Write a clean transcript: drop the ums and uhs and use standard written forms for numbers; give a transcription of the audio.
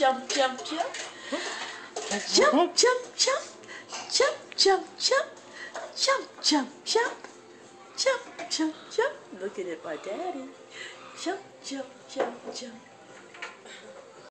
jump, jump, jump. Jump, jump, jump. Jump, jump, jump. Jump, jump, jump. Jump, jump, jump. Looking at my daddy. Jump, jump, jump, jump.